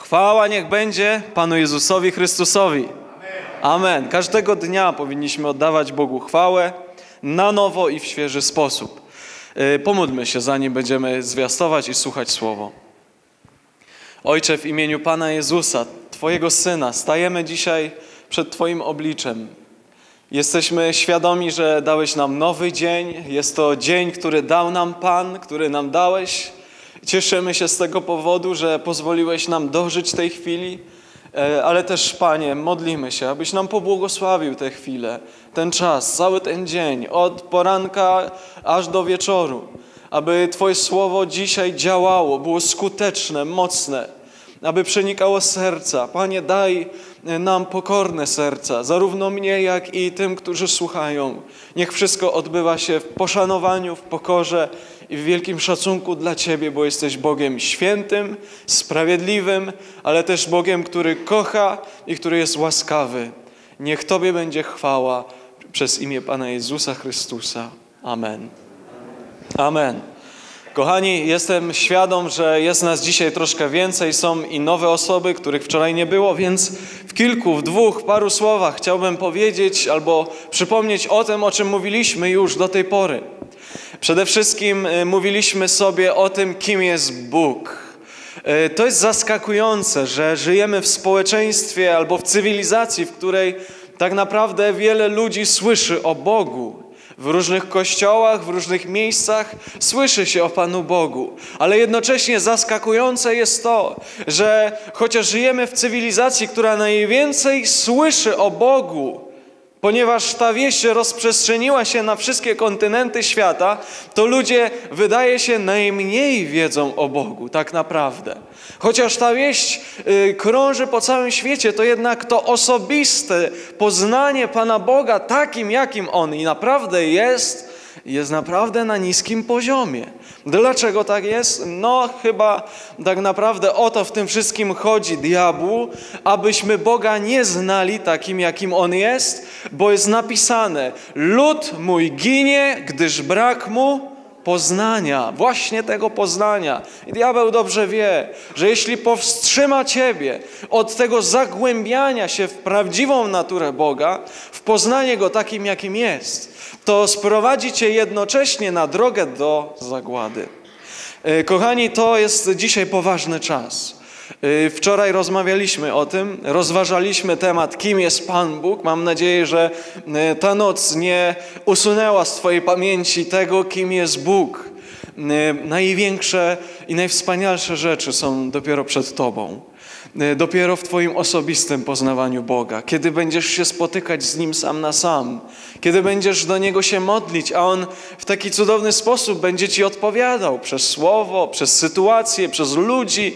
Chwała niech będzie Panu Jezusowi Chrystusowi. Amen. Każdego dnia powinniśmy oddawać Bogu chwałę na nowo i w świeży sposób. Pomódlmy się, zanim będziemy zwiastować i słuchać Słowo. Ojcze, w imieniu Pana Jezusa, Twojego Syna, stajemy dzisiaj przed Twoim obliczem. Jesteśmy świadomi, że dałeś nam nowy dzień. Jest to dzień, który dał nam Pan, który nam dałeś. Cieszymy się z tego powodu, że pozwoliłeś nam dożyć tej chwili, ale też, Panie, modlimy się, abyś nam pobłogosławił tę chwilę, ten czas, cały ten dzień, od poranka aż do wieczoru, aby Twoje Słowo dzisiaj działało, było skuteczne, mocne, aby przenikało serca. Panie, daj nam pokorne serca, zarówno mnie, jak i tym, którzy słuchają. Niech wszystko odbywa się w poszanowaniu, w pokorze i w wielkim szacunku dla Ciebie, bo jesteś Bogiem świętym, sprawiedliwym, ale też Bogiem, który kocha i który jest łaskawy. Niech Tobie będzie chwała przez imię Pana Jezusa Chrystusa. Amen. Amen. Kochani, jestem świadom, że jest nas dzisiaj troszkę więcej. Są i nowe osoby, których wczoraj nie było, więc w paru słowach chciałbym powiedzieć albo przypomnieć o tym, o czym mówiliśmy już do tej pory. Przede wszystkim mówiliśmy sobie o tym, kim jest Bóg. To jest zaskakujące, że żyjemy w społeczeństwie albo w cywilizacji, w której tak naprawdę wiele ludzi słyszy o Bogu. W różnych kościołach, w różnych miejscach słyszy się o Panu Bogu. Ale jednocześnie zaskakujące jest to, że chociaż żyjemy w cywilizacji, która najwięcej słyszy o Bogu, ponieważ ta wieść rozprzestrzeniła się na wszystkie kontynenty świata, to ludzie, wydaje się, najmniej wiedzą o Bogu, tak naprawdę. Chociaż ta wieść krąży po całym świecie, to jednak to osobiste poznanie Pana Boga takim, jakim On i naprawdę jest naprawdę na niskim poziomie. Dlaczego tak jest? No chyba tak naprawdę o to w tym wszystkim chodzi diabłu, abyśmy Boga nie znali takim, jakim On jest, bo jest napisane: lud mój ginie, gdyż brak mu poznania, właśnie tego poznania. I diabeł dobrze wie, że jeśli powstrzyma Ciebie od tego zagłębiania się w prawdziwą naturę Boga, w poznanie Go takim, jakim jest, to sprowadzi Cię jednocześnie na drogę do zagłady. Kochani, to jest dzisiaj poważny czas. Wczoraj rozmawialiśmy o tym, rozważaliśmy temat, kim jest Pan Bóg. Mam nadzieję, że ta noc nie usunęła z Twojej pamięci tego, kim jest Bóg. Największe i najwspanialsze rzeczy są dopiero przed Tobą. Dopiero w Twoim osobistym poznawaniu Boga. Kiedy będziesz się spotykać z Nim sam na sam. Kiedy będziesz do Niego się modlić, a On w taki cudowny sposób będzie Ci odpowiadał przez słowo, przez sytuacje, przez ludzi.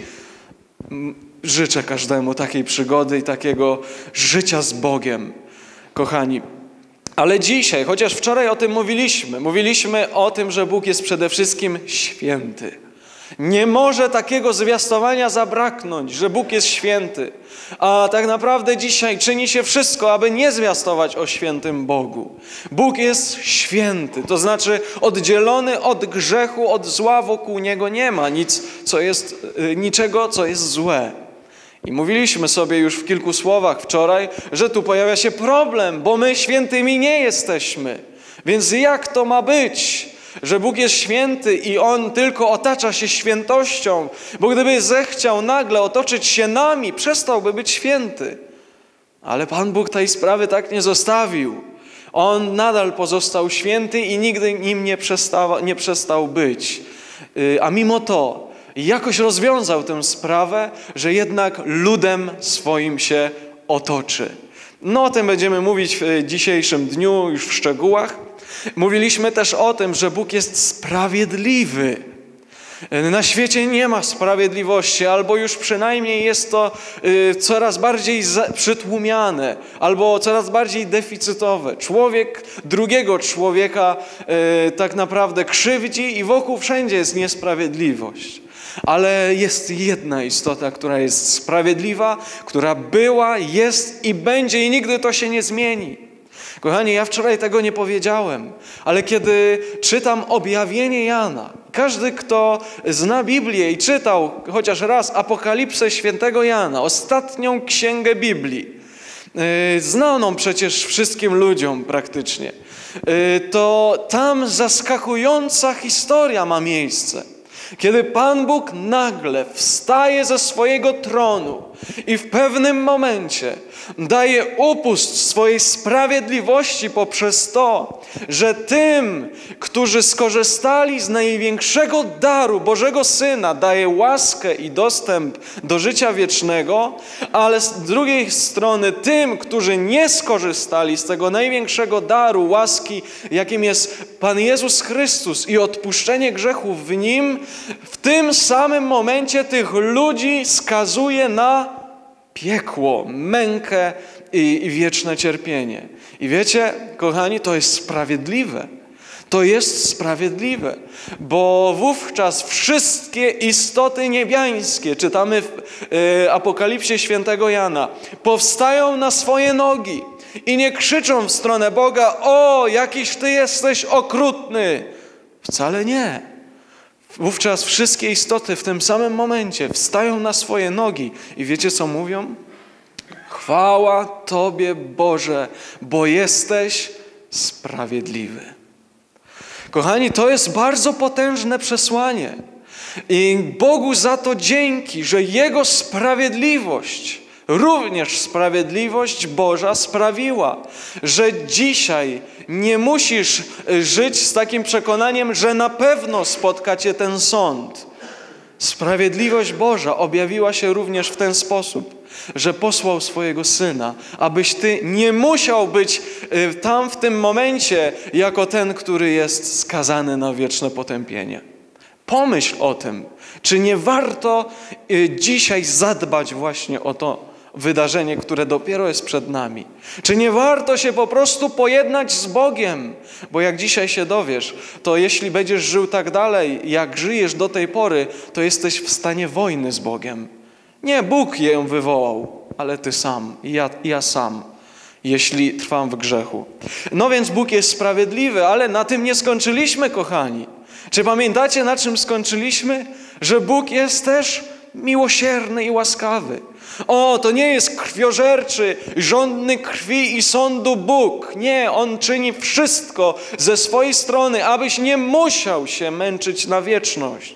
Życzę każdemu takiej przygody i takiego życia z Bogiem, kochani. Ale dzisiaj, chociaż wczoraj o tym mówiliśmy o tym, że Bóg jest przede wszystkim święty. Nie może takiego zwiastowania zabraknąć, że Bóg jest święty. A tak naprawdę dzisiaj czyni się wszystko, aby nie zwiastować o świętym Bogu. Bóg jest święty, to znaczy oddzielony od grzechu, od zła, wokół Niego nie ma niczego, co jest złe. I mówiliśmy sobie już w kilku słowach wczoraj, że tu pojawia się problem, bo my świętymi nie jesteśmy. Więc jak to ma być, że Bóg jest święty i On tylko otacza się świętością, bo gdyby zechciał nagle otoczyć się nami, przestałby być święty. Ale Pan Bóg tej sprawy tak nie zostawił. On nadal pozostał święty i nigdy nim nie przestał być. A mimo to jakoś rozwiązał tę sprawę, że jednak ludem swoim się otoczy. No o tym będziemy mówić w dzisiejszym dniu, już w szczegółach. Mówiliśmy też o tym, że Bóg jest sprawiedliwy. Na świecie nie ma sprawiedliwości, albo już przynajmniej jest to coraz bardziej przytłumiane, albo coraz bardziej deficytowe. Człowiek drugiego człowieka tak naprawdę krzywdzi i wokół wszędzie jest niesprawiedliwość. Ale jest jedna istota, która jest sprawiedliwa, która była, jest i będzie i nigdy to się nie zmieni. Kochani, ja wczoraj tego nie powiedziałem, ale kiedy czytam objawienie Jana, Każdy, kto zna Biblię i czytał chociaż raz Apokalipsę Świętego Jana, ostatnią księgę Biblii, znaną przecież wszystkim ludziom praktycznie, to tam zaskakująca historia ma miejsce. Kiedy Pan Bóg nagle wstaje ze swojego tronu i w pewnym momencie daje upust swojej sprawiedliwości poprzez to, że tym, którzy skorzystali z największego daru Bożego Syna, daje łaskę i dostęp do życia wiecznego, ale z drugiej strony tym, którzy nie skorzystali z tego największego daru łaski, jakim jest Pan Jezus Chrystus i odpuszczenie grzechów w Nim, w tym samym momencie tych ludzi skazuje na piekło, mękę i wieczne cierpienie. I wiecie, kochani, to jest sprawiedliwe. To jest sprawiedliwe, bo wówczas wszystkie istoty niebiańskie, czytamy w Apokalipsie Świętego Jana, powstają na swoje nogi i nie krzyczą w stronę Boga: o, jakiś Ty jesteś okrutny. Wcale nie. Wówczas wszystkie istoty w tym samym momencie wstają na swoje nogi i wiecie, co mówią? Chwała Tobie, Boże, bo jesteś sprawiedliwy. Kochani, to jest bardzo potężne przesłanie i Bogu za to dzięki, że Jego sprawiedliwość, również sprawiedliwość Boża sprawiła, że dzisiaj nie musisz żyć z takim przekonaniem, że na pewno spotka cię ten sąd. Sprawiedliwość Boża objawiła się również w ten sposób, że posłał swojego Syna, abyś ty nie musiał być tam w tym momencie jako ten, który jest skazany na wieczne potępienie. Pomyśl o tym, czy nie warto dzisiaj zadbać właśnie o to wydarzenie, które dopiero jest przed nami. Czy nie warto się po prostu pojednać z Bogiem? Bo jak dzisiaj się dowiesz, to jeśli będziesz żył tak dalej, jak żyjesz do tej pory, to jesteś w stanie wojny z Bogiem. Nie Bóg ją wywołał, ale ty sam, ja sam, jeśli trwam w grzechu. No więc Bóg jest sprawiedliwy, ale na tym nie skończyliśmy, kochani. Czy pamiętacie, na czym skończyliśmy? Że Bóg jest też miłosierny i łaskawy. O, to nie jest krwiożerczy, żądny krwi i sądu Bóg. Nie, On czyni wszystko ze swojej strony, abyś nie musiał się męczyć na wieczność.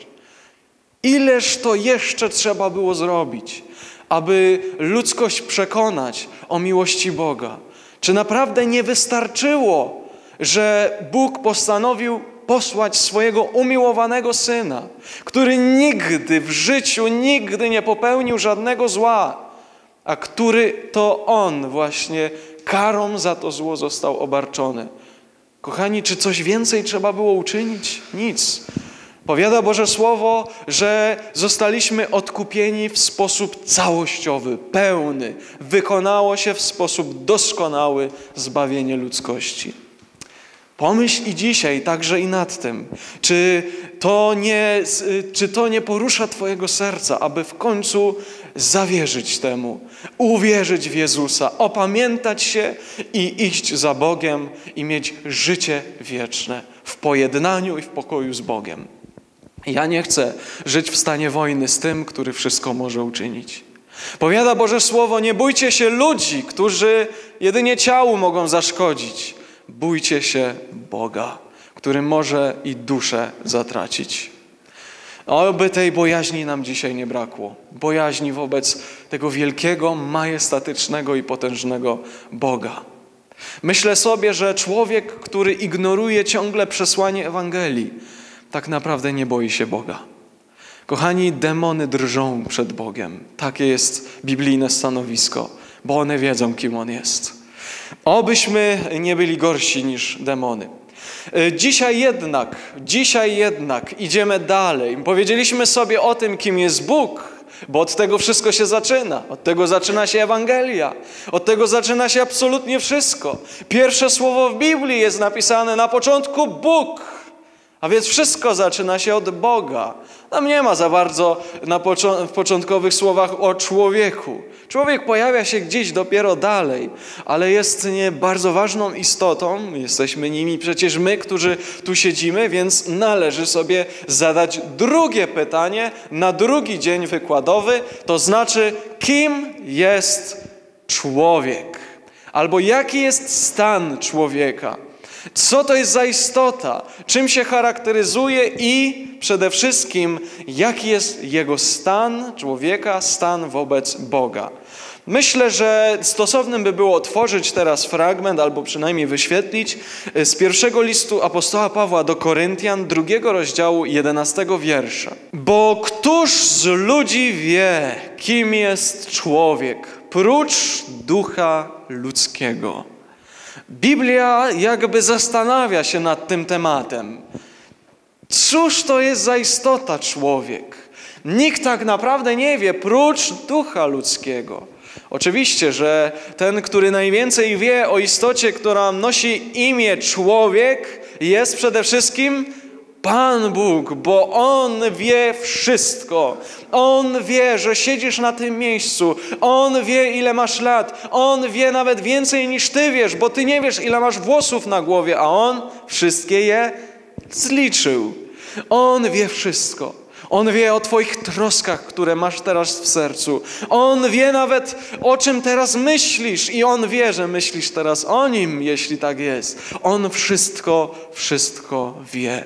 Ileż to jeszcze trzeba było zrobić, aby ludzkość przekonać o miłości Boga? Czy naprawdę nie wystarczyło, że Bóg postanowił posłać swojego umiłowanego Syna, który nigdy w życiu, nigdy nie popełnił żadnego zła, a który to On właśnie karą za to zło został obarczony? Kochani, czy coś więcej trzeba było uczynić? Nic. Powiada Boże Słowo, że zostaliśmy odkupieni w sposób całościowy, pełny. Wykonało się w sposób doskonały zbawienie ludzkości. Pomyśl i dzisiaj także i nad tym, czy to nie porusza Twojego serca, aby w końcu zawierzyć temu, uwierzyć w Jezusa, opamiętać się i iść za Bogiem i mieć życie wieczne w pojednaniu i w pokoju z Bogiem. Ja nie chcę żyć w stanie wojny z tym, który wszystko może uczynić. Powiada Boże Słowo: nie bójcie się ludzi, którzy jedynie ciału mogą zaszkodzić. Bójcie się Boga, który może i duszę zatracić. Oby tej bojaźni nam dzisiaj nie brakło. Bojaźni wobec tego wielkiego, majestatycznego i potężnego Boga. Myślę sobie, że człowiek, który ignoruje ciągle przesłanie Ewangelii, tak naprawdę nie boi się Boga. Kochani, demony drżą przed Bogiem. Takie jest biblijne stanowisko, bo one wiedzą, kim On jest. Obyśmy nie byli gorsi niż demony. Dzisiaj jednak idziemy dalej. Powiedzieliśmy sobie o tym, kim jest Bóg, bo od tego wszystko się zaczyna. Od tego zaczyna się Ewangelia. Od tego zaczyna się absolutnie wszystko. Pierwsze słowo w Biblii jest napisane: na początku Bóg. A więc wszystko zaczyna się od Boga. Tam nie ma za bardzo w początkowych słowach o człowieku. Człowiek pojawia się gdzieś dopiero dalej, ale jest bardzo ważną istotą. Jesteśmy nimi przecież my, którzy tu siedzimy, więc należy sobie zadać drugie pytanie na drugi dzień wykładowy, to znaczy, kim jest człowiek? Albo jaki jest stan człowieka? Co to jest za istota? Czym się charakteryzuje i przede wszystkim, jaki jest jego stan człowieka, stan wobec Boga? Myślę, że stosownym by było otworzyć teraz fragment, albo przynajmniej wyświetlić z pierwszego listu apostoła Pawła do Koryntian, 2 rozdziału, 11 wiersza. Bo któż z ludzi wie, kim jest człowiek, prócz ducha ludzkiego? Biblia jakby zastanawia się nad tym tematem. Cóż to jest za istota człowiek? Nikt tak naprawdę nie wie, prócz ducha ludzkiego. Oczywiście, że ten, który najwięcej wie o istocie, która nosi imię człowiek, jest przede wszystkim Pan Bóg, bo On wie wszystko. On wie, że siedzisz na tym miejscu. On wie, ile masz lat. On wie nawet więcej niż ty wiesz, bo ty nie wiesz, ile masz włosów na głowie, a On wszystkie je zliczył. On wie wszystko. On wie o twoich troskach, które masz teraz w sercu. On wie nawet, o czym teraz myślisz i On wie, że myślisz teraz o Nim, jeśli tak jest. On wszystko wie.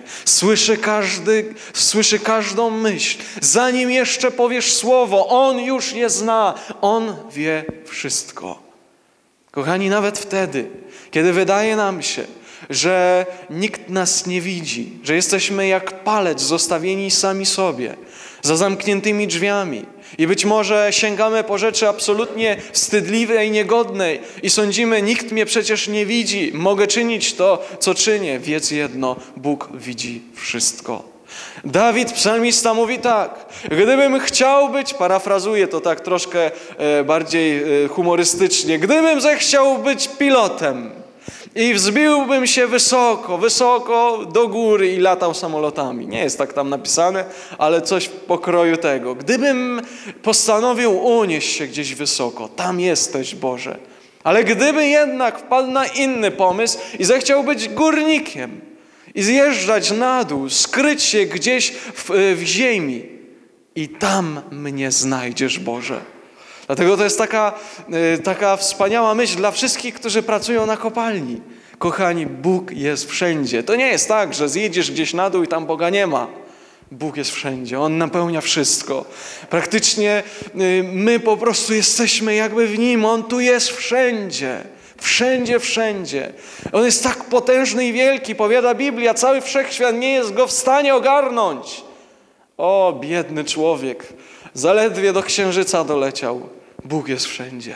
Słyszy każdą myśl. Zanim jeszcze powiesz słowo, On już je zna. On wie wszystko. Kochani, nawet wtedy, kiedy wydaje nam się, że nikt nas nie widzi, że jesteśmy jak palec zostawieni sami sobie, za zamkniętymi drzwiami i być może sięgamy po rzeczy absolutnie wstydliwe i niegodne i sądzimy, nikt mnie przecież nie widzi, mogę czynić to, co czynię. Wiedz jedno, Bóg widzi wszystko. Dawid, psalmista, mówi tak: gdybym chciał być, parafrazuję to tak troszkę bardziej humorystycznie, gdybym zechciał być pilotem, i wzbiłbym się wysoko do góry i latał samolotami. Nie jest tak tam napisane, ale coś w pokroju tego. Gdybym postanowił unieść się gdzieś wysoko, tam jesteś, Boże. Ale gdyby jednak wpadł na inny pomysł i zechciał być górnikiem i zjeżdżać na dół, skryć się gdzieś w ziemi i tam mnie znajdziesz, Boże. Dlatego to jest taka wspaniała myśl dla wszystkich, którzy pracują na kopalni. Kochani, Bóg jest wszędzie. To nie jest tak, że zjedziesz gdzieś na dół i tam Boga nie ma. Bóg jest wszędzie. On napełnia wszystko. Praktycznie my po prostu jesteśmy jakby w Nim. On tu jest wszędzie. Wszędzie. On jest tak potężny i wielki. Powiada Biblia, cały wszechświat nie jest Go w stanie ogarnąć. O, biedny człowiek. Zaledwie do księżyca doleciał. Bóg jest wszędzie.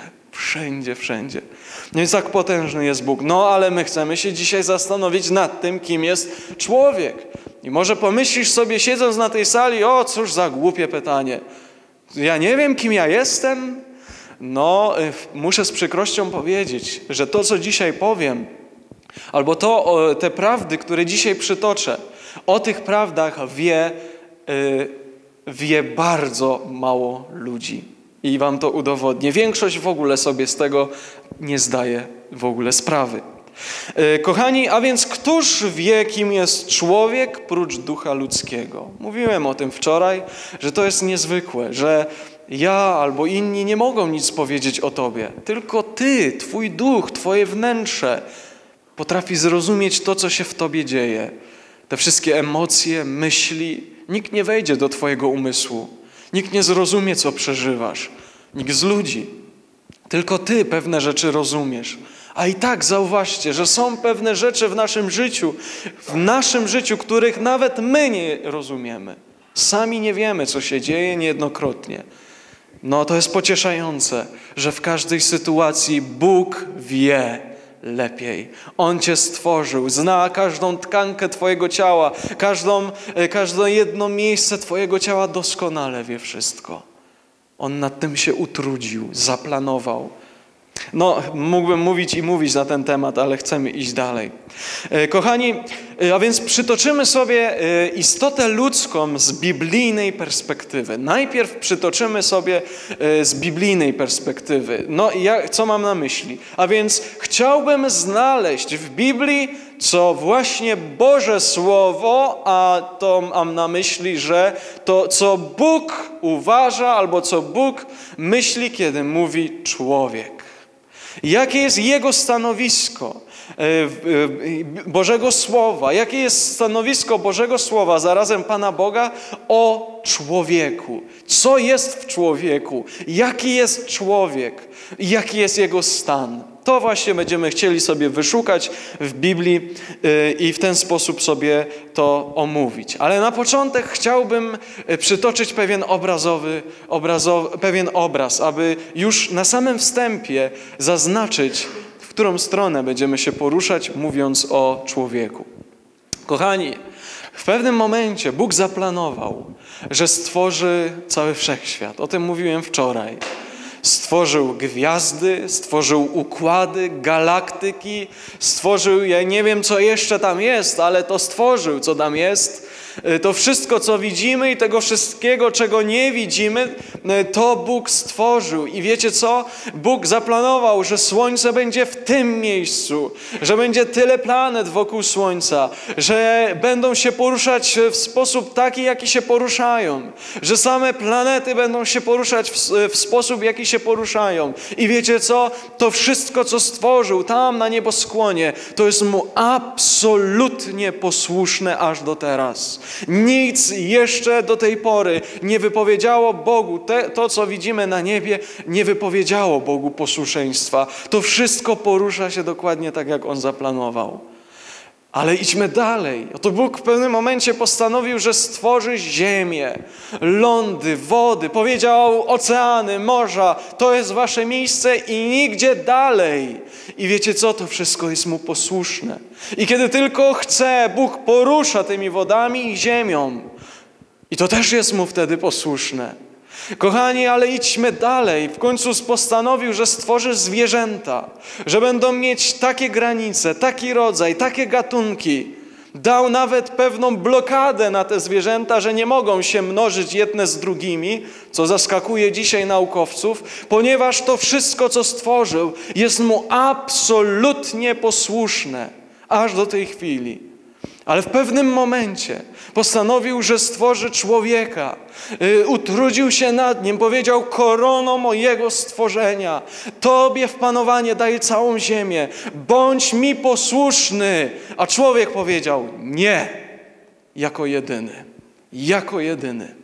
No i tak potężny jest Bóg. No ale my chcemy się dzisiaj zastanowić nad tym, kim jest człowiek. I może pomyślisz sobie, siedząc na tej sali, o cóż za głupie pytanie. Ja nie wiem, kim ja jestem. No, muszę z przykrością powiedzieć, że to, co dzisiaj powiem, albo te prawdy, które dzisiaj przytoczę, o tych prawdach wie bardzo mało ludzi. I wam to udowodnię. Większość w ogóle sobie z tego nie zdaje w ogóle sprawy. Kochani, a więc któż wie, kim jest człowiek prócz ducha ludzkiego? Mówiłem o tym wczoraj, że to jest niezwykłe, że ja albo inni nie mogą nic powiedzieć o tobie. Tylko ty, twój duch, twoje wnętrze potrafi zrozumieć to, co się w tobie dzieje. Te wszystkie emocje, myśli. Nikt nie wejdzie do twojego umysłu. Nikt nie zrozumie, co przeżywasz. Nikt z ludzi. Tylko ty pewne rzeczy rozumiesz. A i tak zauważcie, że są pewne rzeczy w naszym życiu, których nawet my nie rozumiemy. Sami nie wiemy, co się dzieje niejednokrotnie. No to jest pocieszające, że w każdej sytuacji Bóg wie lepiej. On cię stworzył, zna każdą tkankę twojego ciała, każde jedno miejsce twojego ciała doskonale wie wszystko. On nad tym się utrudził, zaplanował. No, mógłbym mówić i mówić na ten temat, ale chcemy iść dalej. Kochani, a więc przytoczymy sobie istotę ludzką z biblijnej perspektywy. Najpierw przytoczymy sobie z biblijnej perspektywy. No i co mam na myśli? A więc chciałbym znaleźć w Biblii, co właśnie Boże Słowo, a to mam na myśli, że to, co Bóg uważa albo co Bóg myśli, kiedy mówi człowiek. Jakie jest Jego stanowisko Bożego Słowa? Jakie jest stanowisko Bożego Słowa, zarazem Pana Boga o człowieku? Co jest w człowieku? Jaki jest człowiek? Jaki jest jego stan? To właśnie będziemy chcieli sobie wyszukać w Biblii i w ten sposób sobie to omówić. Ale na początek chciałbym przytoczyć pewien obraz, aby już na samym wstępie zaznaczyć, w którą stronę będziemy się poruszać, mówiąc o człowieku. Kochani, w pewnym momencie Bóg zaplanował, że stworzy cały wszechświat. O tym mówiłem wczoraj. Stworzył gwiazdy, stworzył układy, galaktyki, stworzył, ja nie wiem co jeszcze tam jest, ale to stworzył, co tam jest. To wszystko, co widzimy i tego wszystkiego, czego nie widzimy, to Bóg stworzył. I wiecie co? Bóg zaplanował, że Słońce będzie w tym miejscu, że będzie tyle planet wokół Słońca, że będą się poruszać w sposób taki, jaki się poruszają, że same planety będą się poruszać w sposób, jaki się poruszają. I wiecie co? To wszystko, co stworzył tam na nieboskłonie, to jest Mu absolutnie posłuszne aż do teraz. Nic jeszcze do tej pory nie wypowiedziało Bogu, to co widzimy na niebie, nie wypowiedziało Bogu posłuszeństwa. To wszystko porusza się dokładnie tak, jak On zaplanował. Ale idźmy dalej. Oto Bóg w pewnym momencie postanowił, że stworzy ziemię, lądy, wody. Powiedział oceany, morza, to jest wasze miejsce i nigdzie dalej. I wiecie co? To wszystko jest Mu posłuszne. I kiedy tylko chce, Bóg porusza tymi wodami i ziemią. I to też jest Mu wtedy posłuszne. Kochani, ale idźmy dalej. W końcu postanowił, że stworzy zwierzęta, że będą mieć takie granice, taki rodzaj, takie gatunki. Dał nawet pewną blokadę na te zwierzęta, że nie mogą się mnożyć jedne z drugimi, co zaskakuje dzisiaj naukowców, ponieważ to wszystko, co stworzył, jest Mu absolutnie posłuszne, aż do tej chwili. Ale w pewnym momencie postanowił, że stworzy człowieka. Utrudził się nad nim, powiedział: korono mojego stworzenia, Tobie w panowanie daję całą ziemię, bądź mi posłuszny. A człowiek powiedział: nie, jako jedyny, jako jedyny.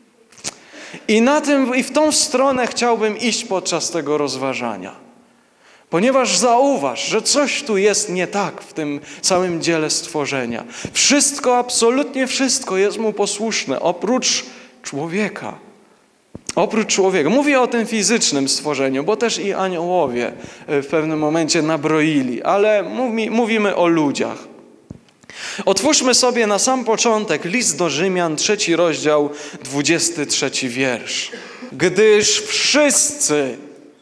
I w tą stronę chciałbym iść podczas tego rozważania. Ponieważ zauważ, że coś tu jest nie tak w tym całym dziele stworzenia. Wszystko, absolutnie wszystko jest Mu posłuszne, oprócz człowieka. Oprócz człowieka. Mówię o tym fizycznym stworzeniu, bo też i aniołowie w pewnym momencie nabroili, ale mówimy o ludziach. Otwórzmy sobie na sam początek list do Rzymian, 3 rozdział, 23 wiersz. Gdyż wszyscy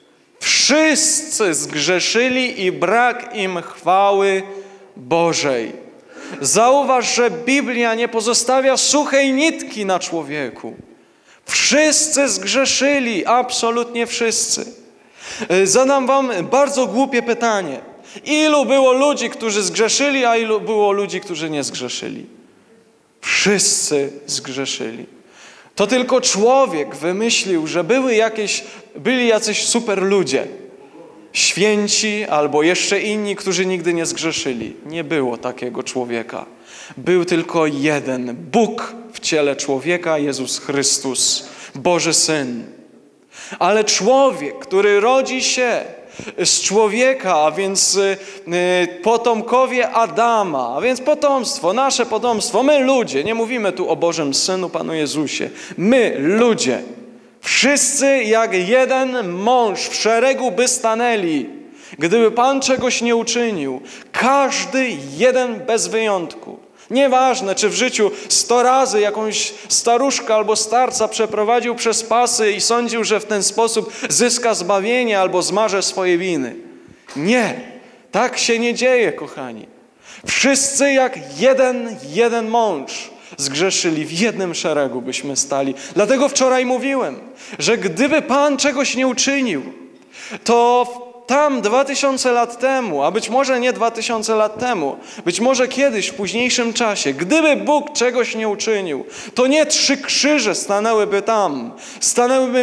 zgrzeszyli i brak im chwały Bożej. Zauważ, że Biblia nie pozostawia suchej nitki na człowieku. Wszyscy zgrzeszyli, absolutnie wszyscy. Zadam wam bardzo głupie pytanie. Ilu było ludzi, którzy zgrzeszyli, a ilu było ludzi, którzy nie zgrzeszyli? Wszyscy zgrzeszyli. To tylko człowiek wymyślił, że byli jacyś super ludzie. Święci albo jeszcze inni, którzy nigdy nie zgrzeszyli. Nie było takiego człowieka. Był tylko jeden. Bóg w ciele człowieka, Jezus Chrystus, Boży Syn. Ale człowiek, który rodzi się z człowieka, a więc potomkowie Adama, a więc potomstwo, nasze potomstwo, my ludzie, nie mówimy tu o Bożym Synu, Panu Jezusie, my ludzie, wszyscy jak jeden mąż w szeregu by stanęli, gdyby Pan czegoś nie uczynił, każdy jeden bez wyjątku. Nieważne, czy w życiu 100 razy jakąś staruszkę albo starca przeprowadził przez pasy i sądził, że w ten sposób zyska zbawienie albo zmaże swoje winy. Nie, tak się nie dzieje, kochani. Wszyscy jak jeden mąż zgrzeszyli, w jednym szeregu byśmy stali. Dlatego wczoraj mówiłem, że gdyby Pan czegoś nie uczynił, to tam 2000 lat temu, a być może nie 2000 lat temu, być może kiedyś w późniejszym czasie, gdyby Bóg czegoś nie uczynił, to nie 3 krzyże stanęłyby tam. Stanęłyby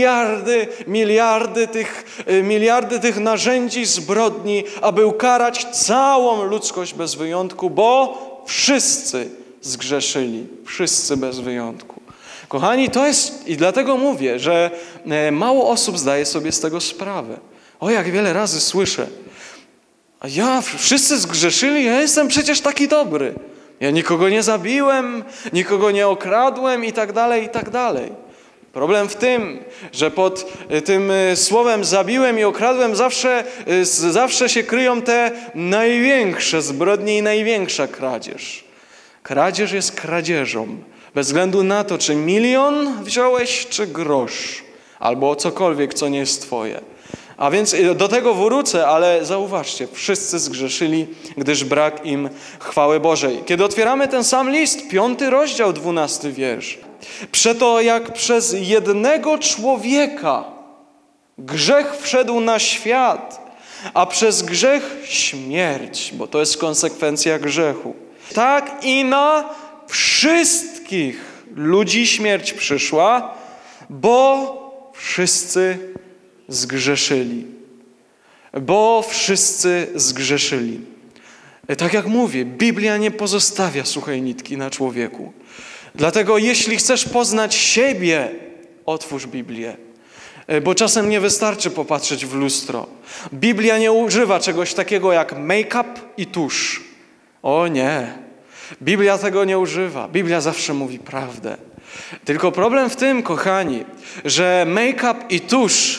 miliardy tych narzędzi zbrodni, aby ukarać całą ludzkość bez wyjątku, bo wszyscy zgrzeszyli. Wszyscy bez wyjątku. Kochani, to jest, i dlatego mówię, że mało osób zdaje sobie z tego sprawę. O, jak wiele razy słyszę, a wszyscy zgrzeszyli, ja jestem przecież taki dobry. Ja nikogo nie zabiłem, nikogo nie okradłem i tak dalej, i tak dalej. Problem w tym, że pod tym słowem zabiłem i okradłem zawsze się kryją te największe zbrodnie i największa kradzież. Kradzież jest kradzieżą, bez względu na to, czy 1 000 000 wziąłeś, czy grosz, albo cokolwiek, co nie jest twoje. A więc do tego wrócę, ale zauważcie, wszyscy zgrzeszyli, gdyż brak im chwały Bożej. Kiedy otwieramy ten sam list, 5 rozdział, 12 wiersz. Przeto jak przez jednego człowieka grzech wszedł na świat, a przez grzech śmierć, bo to jest konsekwencja grzechu, tak i na wszystkich ludzi śmierć przyszła, bo wszyscy zgrzeszyli. Bo wszyscy zgrzeszyli. Tak jak mówię, Biblia nie pozostawia suchej nitki na człowieku. Dlatego jeśli chcesz poznać siebie, otwórz Biblię. Bo czasem nie wystarczy popatrzeć w lustro. Biblia nie używa czegoś takiego jak make-up i tusz. O nie. Biblia tego nie używa. Biblia zawsze mówi prawdę. Tylko problem w tym, kochani, że make-up i tusz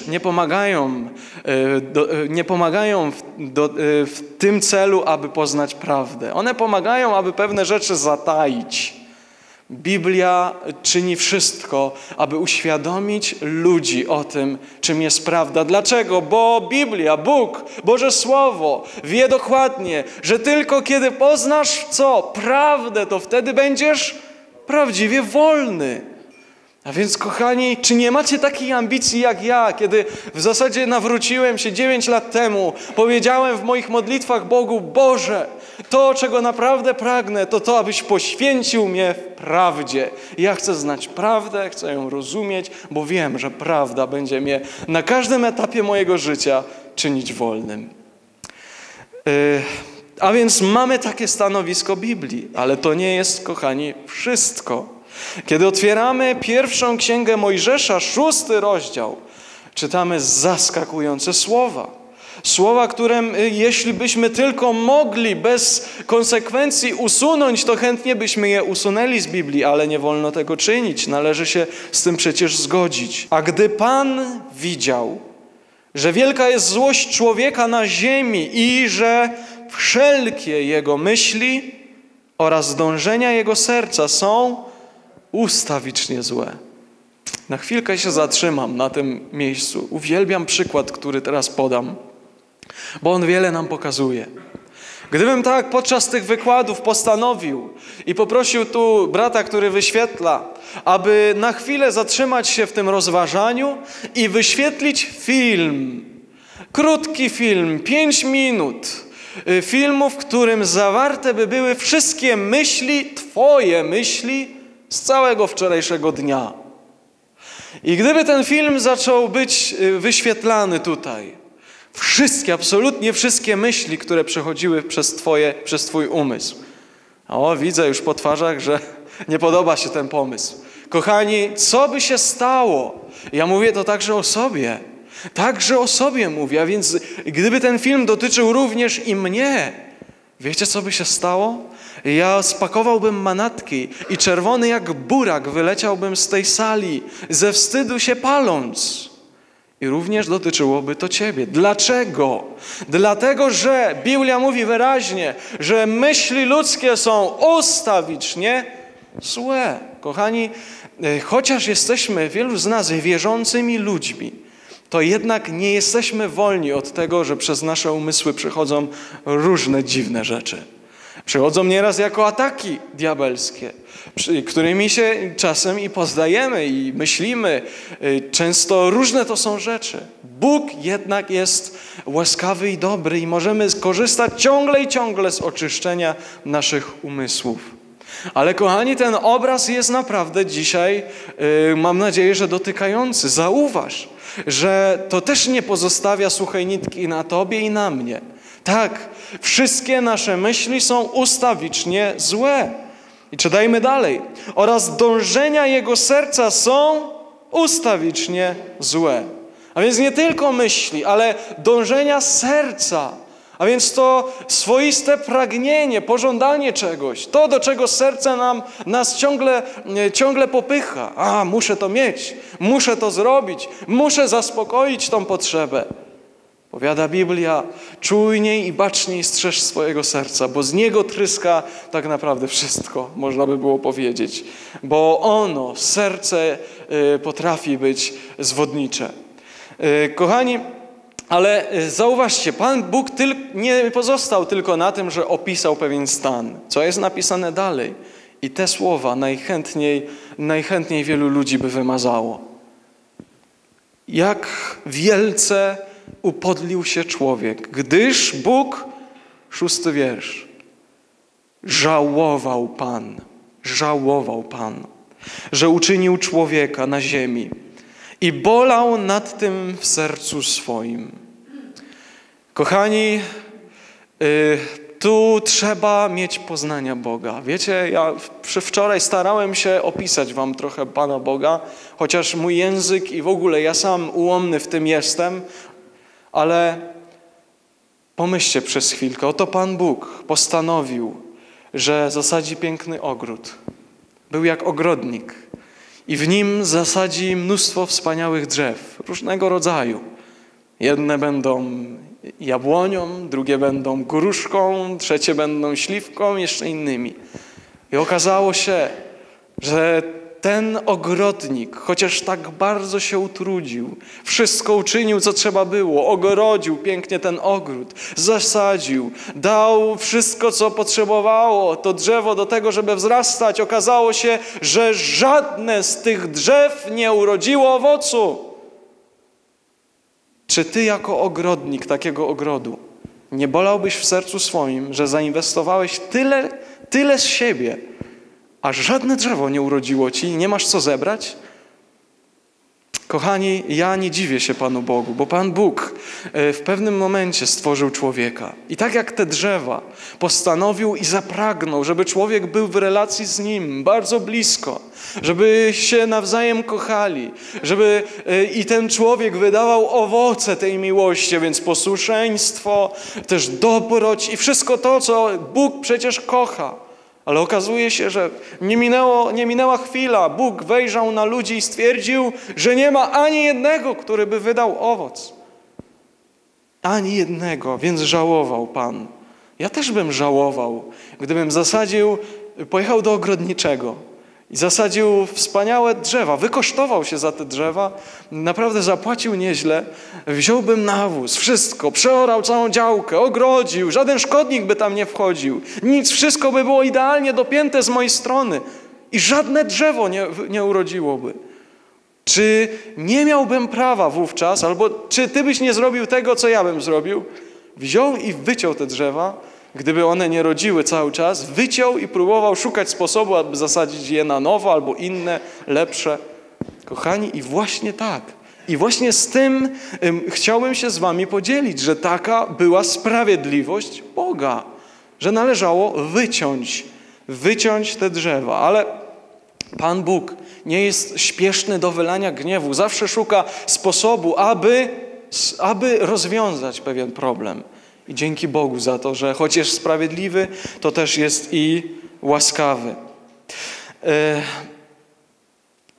nie pomagają w tym celu, aby poznać prawdę. One pomagają, aby pewne rzeczy zataić. Biblia czyni wszystko, aby uświadomić ludzi o tym, czym jest prawda. Dlaczego? Bo Biblia, Bóg, Boże Słowo wie dokładnie, że tylko kiedy poznasz prawdę, to wtedy będziesz prawdziwie wolny. A więc, kochani, czy nie macie takiej ambicji jak ja, kiedy w zasadzie nawróciłem się 9 lat temu, powiedziałem w moich modlitwach Bogu: Boże, to, czego naprawdę pragnę, to abyś poświęcił mnie w prawdzie. Ja chcę znać prawdę, chcę ją rozumieć, bo wiem, że prawda będzie mnie na każdym etapie mojego życia czynić wolnym. A więc mamy takie stanowisko Biblii, ale to nie jest, kochani, wszystko. Kiedy otwieramy 1 Księgę Mojżesza, 6 rozdział, czytamy zaskakujące słowa. Słowa, które jeśli byśmy tylko mogli bez konsekwencji usunąć, to chętnie byśmy je usunęli z Biblii, ale nie wolno tego czynić. Należy się z tym przecież zgodzić. A gdy Pan widział, że wielka jest złość człowieka na ziemi i że wszelkie jego myśli oraz dążenia jego serca są ustawicznie złe. Na chwilkę się zatrzymam na tym miejscu. Uwielbiam przykład, który teraz podam, bo on wiele nam pokazuje. Gdybym tak podczas tych wykładów postanowił i poprosił tu brata, który wyświetla, aby na chwilę zatrzymać się w tym rozważaniu i wyświetlić film, krótki film, 5 minut, filmu, w którym zawarte by były wszystkie myśli, Twoje myśli z całego wczorajszego dnia. I gdyby ten film zaczął być wyświetlany tutaj, absolutnie wszystkie myśli, które przechodziły przez Twój umysł. O, widzę już po twarzach, że nie podoba się ten pomysł. Kochani, co by się stało? Ja mówię to także o sobie. Także o sobie mówię, a więc gdyby ten film dotyczył również i mnie, wiecie, co by się stało? Ja spakowałbym manatki i czerwony jak burak wyleciałbym z tej sali, ze wstydu się paląc. I również dotyczyłoby to ciebie. Dlaczego? Dlatego, że Biblia mówi wyraźnie, że myśli ludzkie są ustawicznie złe. Kochani, chociaż jesteśmy, wielu z nas, wierzącymi ludźmi, to jednak nie jesteśmy wolni od tego, że przez nasze umysły przychodzą różne dziwne rzeczy. Przychodzą nieraz jako ataki diabelskie, którymi się czasem i poznajemy i myślimy. Często różne to są rzeczy. Bóg jednak jest łaskawy i dobry i możemy korzystać ciągle i ciągle z oczyszczenia naszych umysłów. Ale kochani, ten obraz jest naprawdę dzisiaj, mam nadzieję, że dotykający. Zauważ, że to też nie pozostawia suchej nitki na tobie i na mnie. Tak, wszystkie nasze myśli są ustawicznie złe. I czytajmy dalej. Oraz dążenia jego serca są ustawicznie złe. A więc nie tylko myśli, ale dążenia serca. A więc to swoiste pragnienie, pożądanie czegoś. To, do czego serce nas ciągle popycha. Muszę to mieć, muszę to zrobić, muszę zaspokoić tą potrzebę. Powiada Biblia, czujniej i baczniej strzeż swojego serca, bo z niego tryska tak naprawdę wszystko, można by było powiedzieć. Bo ono, serce potrafi być zwodnicze. Kochani, ale zauważcie, Pan Bóg nie pozostał tylko na tym, że opisał pewien stan. Co jest napisane dalej? I te słowa najchętniej wielu ludzi by wymazało. Jak wielce upodlił się człowiek, gdyż Bóg, 6 wiersz, żałował Pan, że uczynił człowieka na ziemi i bolał nad tym w sercu swoim. Kochani, tu trzeba mieć poznania Boga. Wiecie, ja wczoraj starałem się opisać wam trochę Pana Boga, chociaż mój język i w ogóle ja sam ułomny w tym jestem, ale pomyślcie przez chwilkę. Oto Pan Bóg postanowił, że zasadzi piękny ogród. Był jak ogrodnik i w nim zasadzi mnóstwo wspaniałych drzew, różnego rodzaju. Jedne będą jabłonią, drugie będą gruszką, trzecie będą śliwką, jeszcze innymi. I okazało się, że ten ogrodnik, chociaż tak bardzo się utrudził, wszystko uczynił, co trzeba było, ogrodził pięknie ten ogród, zasadził, dał wszystko, co potrzebowało, to drzewo do tego, żeby wzrastać. Okazało się, że żadne z tych drzew nie urodziło owocu. Czy ty jako ogrodnik takiego ogrodu nie bolałbyś w sercu swoim, że zainwestowałeś tyle z siebie, a żadne drzewo nie urodziło ci i nie masz co zebrać? Kochani, ja nie dziwię się Panu Bogu, bo Pan Bóg w pewnym momencie stworzył człowieka. I tak jak te drzewa postanowił i zapragnął, żeby człowiek był w relacji z Nim bardzo blisko, żeby się nawzajem kochali, żeby i ten człowiek wydawał owoce tej miłości, więc posłuszeństwo, też dobroć i wszystko to, co Bóg przecież kocha. Ale okazuje się, że nie minęła chwila. Bóg wejrzał na ludzi i stwierdził, że nie ma ani jednego, który by wydał owoc. Ani jednego, więc żałował Pan. Ja też bym żałował, gdybym pojechał do ogrodniczego i zasadził wspaniałe drzewa, wykosztował się za te drzewa, naprawdę zapłacił nieźle, wziąłbym nawóz, wszystko, przeorał całą działkę, ogrodził, żaden szkodnik by tam nie wchodził, nic, wszystko by było idealnie dopięte z mojej strony i żadne drzewo nie urodziłoby. Czy nie miałbym prawa wówczas, albo czy ty byś nie zrobił tego, co ja bym zrobił? Wziął i wyciął te drzewa, gdyby one nie rodziły cały czas, wyciął i próbował szukać sposobu, aby zasadzić je na nowo albo inne, lepsze. Kochani, i właśnie tak. I właśnie z tym chciałbym się z wami podzielić, że taka była sprawiedliwość Boga, że należało wyciąć te drzewa. Ale Pan Bóg nie jest śpieszny do wylania gniewu. Zawsze szuka sposobu, aby rozwiązać pewien problem. I dzięki Bogu za to, że choć jest sprawiedliwy, to też jest i łaskawy.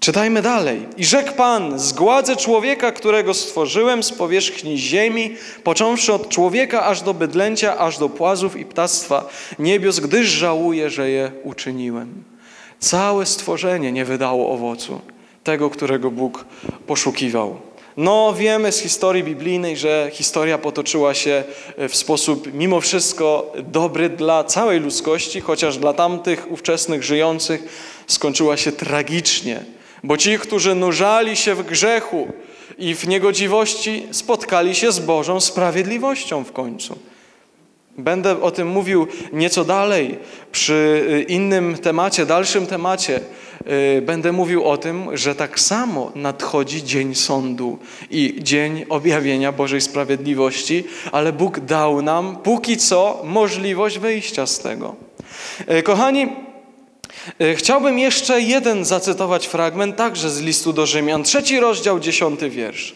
Czytajmy dalej. I rzekł Pan, zgładzę człowieka, którego stworzyłem z powierzchni ziemi, począwszy od człowieka aż do bydlęcia, aż do płazów i ptactwa niebios, gdyż żałuję, że je uczyniłem. Całe stworzenie nie wydało owocu, tego, którego Bóg poszukiwał. No, wiemy z historii biblijnej, że historia potoczyła się w sposób mimo wszystko dobry dla całej ludzkości, chociaż dla tamtych ówczesnych żyjących skończyła się tragicznie. Bo ci, którzy nurzali się w grzechu i w niegodziwości, spotkali się z Bożą sprawiedliwością w końcu. Będę o tym mówił nieco dalej, przy innym temacie, dalszym temacie. Będę mówił o tym, że tak samo nadchodzi dzień sądu i dzień objawienia Bożej sprawiedliwości, ale Bóg dał nam póki co możliwość wyjścia z tego. Kochani, chciałbym jeszcze jeden zacytować fragment, także z listu do Rzymian, 3 rozdział, 10 wiersz.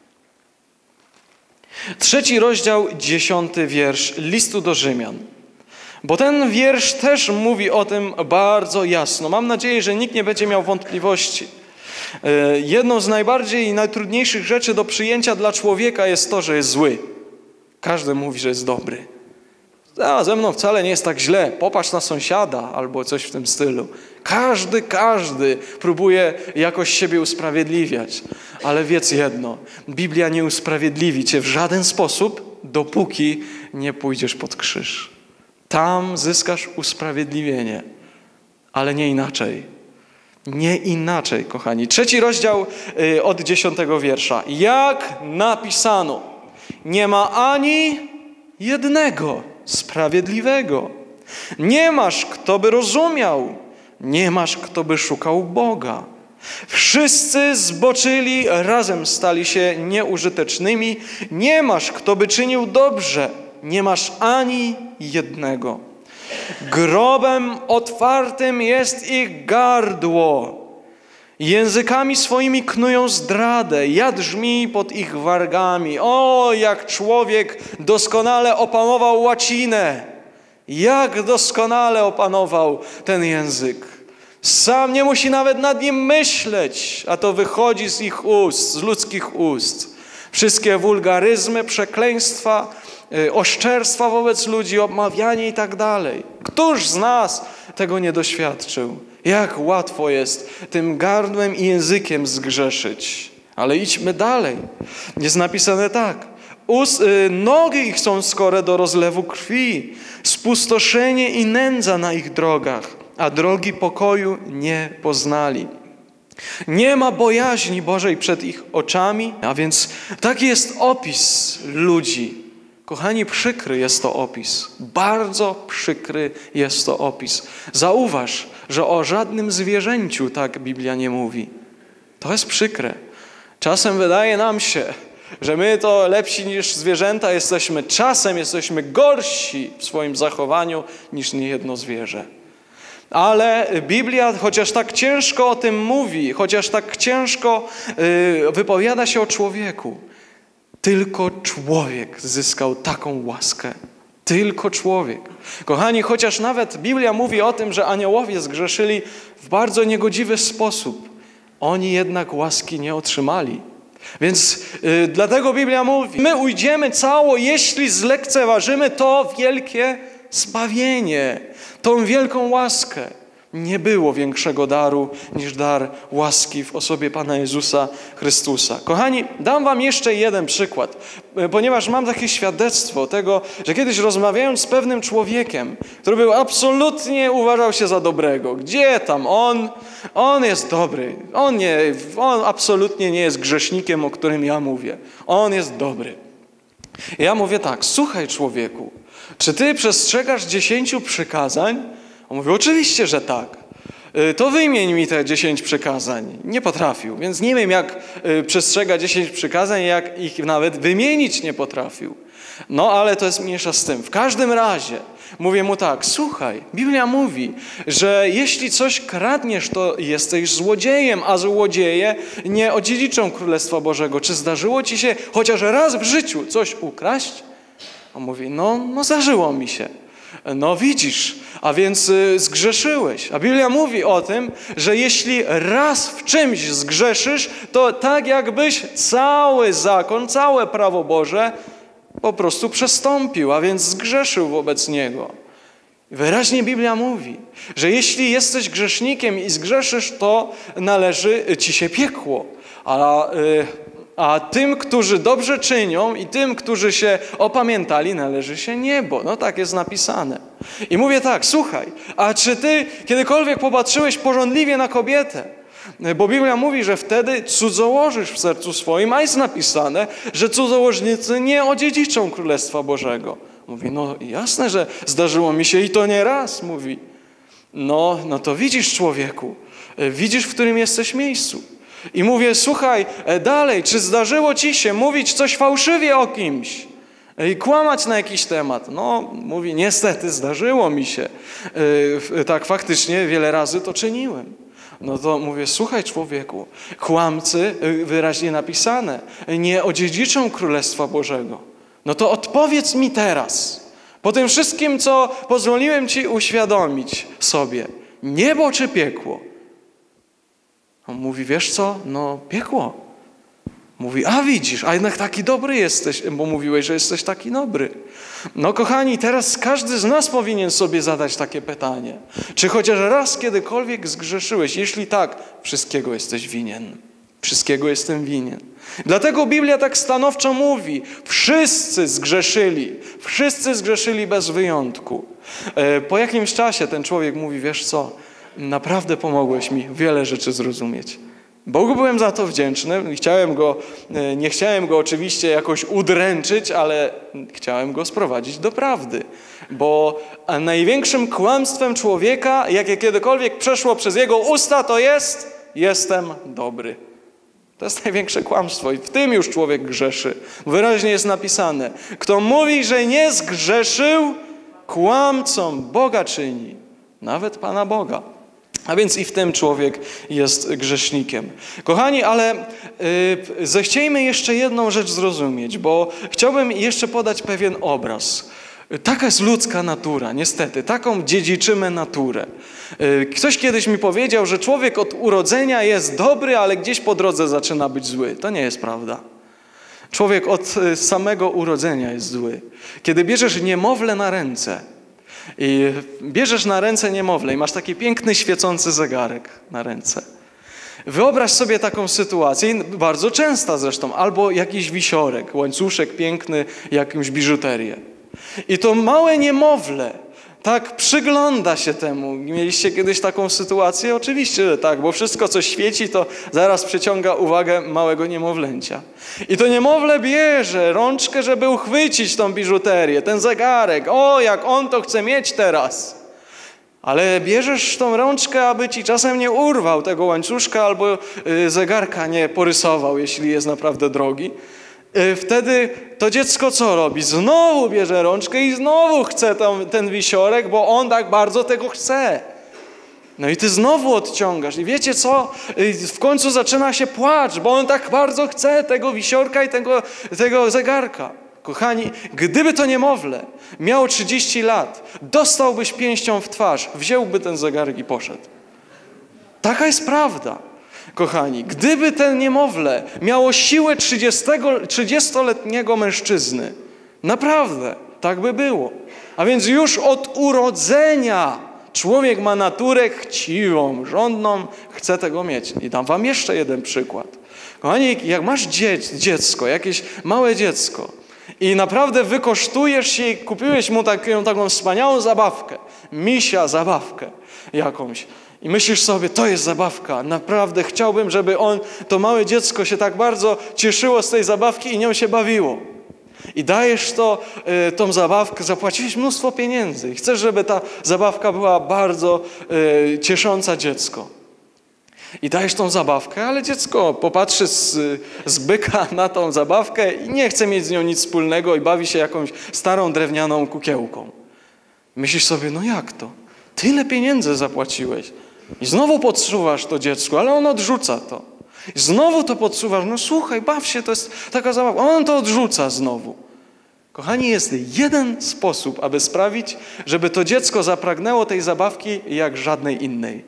3 rozdział, 10 wiersz listu do Rzymian. Bo ten wiersz też mówi o tym bardzo jasno. Mam nadzieję, że nikt nie będzie miał wątpliwości. Jedną z najbardziej i najtrudniejszych rzeczy do przyjęcia dla człowieka jest to, że jest zły. Każdy mówi, że jest dobry. A ze mną wcale nie jest tak źle. Popatrz na sąsiada albo coś w tym stylu. Każdy próbuje jakoś siebie usprawiedliwiać. Ale wiedz jedno, Biblia nie usprawiedliwi cię w żaden sposób, dopóki nie pójdziesz pod krzyż. Tam zyskasz usprawiedliwienie, ale nie inaczej. Nie inaczej, kochani. 3 rozdział od 10 wiersza. Jak napisano, nie ma ani jednego sprawiedliwego. Nie masz, kto by rozumiał. Nie masz, kto by szukał Boga. Wszyscy zboczyli, razem stali się nieużytecznymi. Nie masz, kto by czynił dobrze. Nie masz ani jednego. Grobem otwartym jest ich gardło. Językami swoimi knują zdradę. Jad żmij pod ich wargami. O, jak człowiek doskonale opanował łacinę. Jak doskonale opanował ten język. Sam nie musi nawet nad nim myśleć, a to wychodzi z ich ust, z ludzkich ust. Wszystkie wulgaryzmy, przekleństwa, oszczerstwa wobec ludzi, obmawianie i tak dalej. Któż z nas tego nie doświadczył? Jak łatwo jest tym gardłem i językiem zgrzeszyć. Ale idźmy dalej. Jest napisane tak. Nogi ich są skore do rozlewu krwi, spustoszenie i nędza na ich drogach, a drogi pokoju nie poznali. Nie ma bojaźni Bożej przed ich oczami, a więc taki jest opis ludzi. Kochani, przykry jest to opis. Bardzo przykry jest to opis. Zauważ, że o żadnym zwierzęciu tak Biblia nie mówi. To jest przykre. Czasem wydaje nam się, że my to lepsi niż zwierzęta jesteśmy. Czasem jesteśmy gorsi w swoim zachowaniu niż niejedno zwierzę. Ale Biblia, chociaż tak ciężko o tym mówi, chociaż tak ciężko wypowiada się o człowieku, tylko człowiek zyskał taką łaskę. Tylko człowiek. Kochani, chociaż nawet Biblia mówi o tym, że aniołowie zgrzeszyli w bardzo niegodziwy sposób, oni jednak łaski nie otrzymali. Więc dlatego Biblia mówi, my ujdziemy cało, jeśli zlekceważymy to wielkie zbawienie, tą wielką łaskę. Nie było większego daru niż dar łaski w osobie Pana Jezusa Chrystusa. Kochani, dam wam jeszcze jeden przykład, ponieważ mam takie świadectwo tego, że kiedyś rozmawiając z pewnym człowiekiem, który był absolutnie uważał się za dobrego. Gdzie tam on jest dobry. On absolutnie nie jest grzesznikiem, o którym ja mówię. On jest dobry. I ja mówię tak, słuchaj człowieku, czy ty przestrzegasz 10 przykazań? On mówi, oczywiście, że tak. To wymień mi te 10 przykazań. Nie potrafił, więc nie wiem, jak przestrzega 10 przykazań, jak ich nawet wymienić nie potrafił. No, ale to jest mniejsza z tym. W każdym razie mówię mu tak, słuchaj, Biblia mówi, że jeśli coś kradniesz, to jesteś złodziejem, a złodzieje nie odziedziczą Królestwa Bożego. Czy zdarzyło ci się chociaż raz w życiu coś ukraść? On mówi, no zdarzyło mi się. No widzisz, a więc zgrzeszyłeś. A Biblia mówi o tym, że jeśli raz w czymś zgrzeszysz, to tak jakbyś cały zakon, całe prawo Boże po prostu przestąpił, a więc zgrzeszył wobec Niego. Wyraźnie Biblia mówi, że jeśli jesteś grzesznikiem i zgrzeszysz, to należy ci się piekło. A tym, którzy dobrze czynią i tym, którzy się opamiętali, należy się niebo. No tak jest napisane. I mówię tak, słuchaj, a czy ty kiedykolwiek popatrzyłeś pożądliwie na kobietę? Bo Biblia mówi, że wtedy cudzołożysz w sercu swoim, a jest napisane, że cudzołożnicy nie odziedziczą Królestwa Bożego. Mówi, no jasne, że zdarzyło mi się i to nie raz, mówi. No to widzisz, człowieku, widzisz, w którym jesteś miejscu. I mówię, słuchaj, dalej, czy zdarzyło ci się mówić coś fałszywie o kimś i kłamać na jakiś temat? No, mówi, niestety zdarzyło mi się. Tak faktycznie wiele razy to czyniłem. No to mówię, słuchaj, człowieku, kłamcy, wyraźnie napisane, nie odziedziczą Królestwa Bożego. No to odpowiedz mi teraz, po tym wszystkim, co pozwoliłem ci uświadomić sobie, niebo czy piekło? On mówi, wiesz co? No piekło. Mówi, a widzisz, a jednak taki dobry jesteś, bo mówiłeś, że jesteś taki dobry. No kochani, teraz każdy z nas powinien sobie zadać takie pytanie. Czy chociaż raz kiedykolwiek zgrzeszyłeś? Jeśli tak, wszystkiego jesteś winien. Wszystkiego jestem winien. Dlatego Biblia tak stanowczo mówi, wszyscy zgrzeszyli bez wyjątku. Po jakimś czasie ten człowiek mówi, wiesz co, naprawdę pomogłeś mi wiele rzeczy zrozumieć. Bogu byłem za to wdzięczny, nie chciałem go oczywiście jakoś udręczyć, ale chciałem go sprowadzić do prawdy. Bo największym kłamstwem człowieka, jakie kiedykolwiek przeszło przez jego usta, to jest, jestem dobry. To jest największe kłamstwo i w tym już człowiek grzeszy. Wyraźnie jest napisane, kto mówi, że nie zgrzeszył, kłamcą Boga czyni, nawet Pana Boga. A więc i w tym człowiek jest grzesznikiem. Kochani, ale zechciejmy jeszcze jedną rzecz zrozumieć, bo chciałbym jeszcze podać pewien obraz. Taka jest ludzka natura, niestety. Taką dziedziczymy naturę. Ktoś kiedyś mi powiedział, że człowiek od urodzenia jest dobry, ale gdzieś po drodze zaczyna być zły. To nie jest prawda. Człowiek od samego urodzenia jest zły. Kiedy bierzesz niemowlę na ręce i bierzesz na ręce niemowlę i masz taki piękny, świecący zegarek na ręce. Wyobraź sobie taką sytuację, bardzo częsta zresztą, albo jakiś wisiorek, łańcuszek piękny, jakąś biżuterię. I to małe niemowlę tak przygląda się temu. Mieliście kiedyś taką sytuację? Oczywiście, że tak, bo wszystko, co świeci, to zaraz przyciąga uwagę małego niemowlęcia. I to niemowlę bierze rączkę, żeby uchwycić tą biżuterię, ten zegarek. O, jak on to chce mieć teraz. Ale bierzesz tą rączkę, aby ci czasem nie urwał tego łańcuszka albo zegarka nie porysował, jeśli jest naprawdę drogi. Wtedy to dziecko co robi? Znowu bierze rączkę i znowu chce ten wisiorek, bo on tak bardzo tego chce. No i ty znowu odciągasz. I wiecie co? W końcu zaczyna się płacz, bo on tak bardzo chce tego wisiorka i tego zegarka. Kochani, gdyby to niemowlę miało 30 lat, dostałbyś pięścią w twarz, wziąłby ten zegarek i poszedł. Taka jest prawda. Kochani, gdyby ten niemowlę miało siłę 30-letniego mężczyzny, naprawdę, tak by było. A więc już od urodzenia człowiek ma naturę chciwą, żądną, chce tego mieć. I dam wam jeszcze jeden przykład. Kochani, jak masz dziecko, jakieś małe dziecko i naprawdę wykosztujesz się i kupiłeś mu taką wspaniałą zabawkę, misia zabawkę jakąś, i myślisz sobie, to jest zabawka, naprawdę chciałbym, żeby to małe dziecko się tak bardzo cieszyło z tej zabawki i nią się bawiło. I dajesz tą zabawkę, zapłaciłeś mnóstwo pieniędzy i chcesz, żeby ta zabawka była bardzo ciesząca dziecko. I dajesz tą zabawkę, ale dziecko popatrzy z byka na tą zabawkę i nie chce mieć z nią nic wspólnego i bawi się jakąś starą drewnianą kukiełką. Myślisz sobie, no jak to? Tyle pieniędzy zapłaciłeś. I znowu podsuwasz to dziecku, ale on odrzuca to. I znowu to podsuwasz, no słuchaj, baw się, to jest taka zabawa. On to odrzuca znowu. Kochani, jest jeden sposób, aby sprawić, żeby to dziecko zapragnęło tej zabawki jak żadnej innej.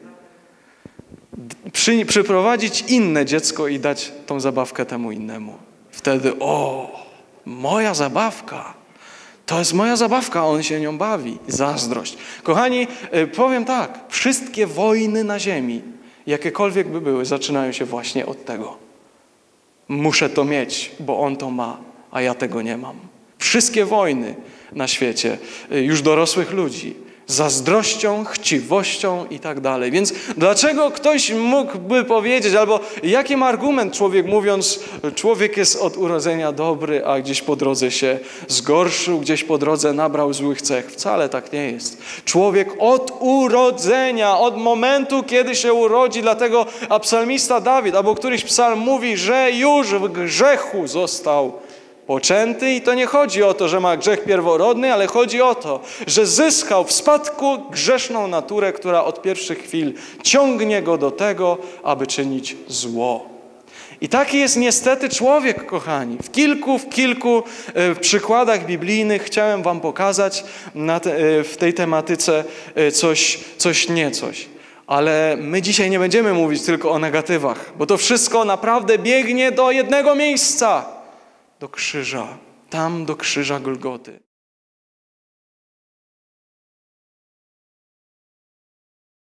Przyprowadzić inne dziecko i dać tą zabawkę temu innemu. Wtedy, moja zabawka, to jest moja zabawka, on się nią bawi. Zazdrość. Kochani, powiem tak, wszystkie wojny na ziemi, jakiekolwiek by były, zaczynają się właśnie od tego. Muszę to mieć, bo on to ma, a ja tego nie mam. Wszystkie wojny na świecie, już dorosłych ludzi, zazdrością, chciwością i tak dalej. Więc dlaczego ktoś mógłby powiedzieć, albo jakim argument człowiek mówiąc, człowiek jest od urodzenia dobry, a gdzieś po drodze się zgorszył, gdzieś po drodze nabrał złych cech. Wcale tak nie jest. Człowiek od urodzenia, od momentu, kiedy się urodzi, dlatego psalmista Dawid, albo któryś psalm mówi, że już w grzechu został poczęty i to nie chodzi o to, że ma grzech pierworodny, ale chodzi o to, że zyskał w spadku grzeszną naturę, która od pierwszych chwil ciągnie go do tego, aby czynić zło. I taki jest niestety człowiek, kochani. W kilku przykładach biblijnych chciałem wam pokazać w tej tematyce coś niecoś. Ale my dzisiaj nie będziemy mówić tylko o negatywach, bo to wszystko naprawdę biegnie do jednego miejsca. Do krzyża, tam do krzyża Golgoty.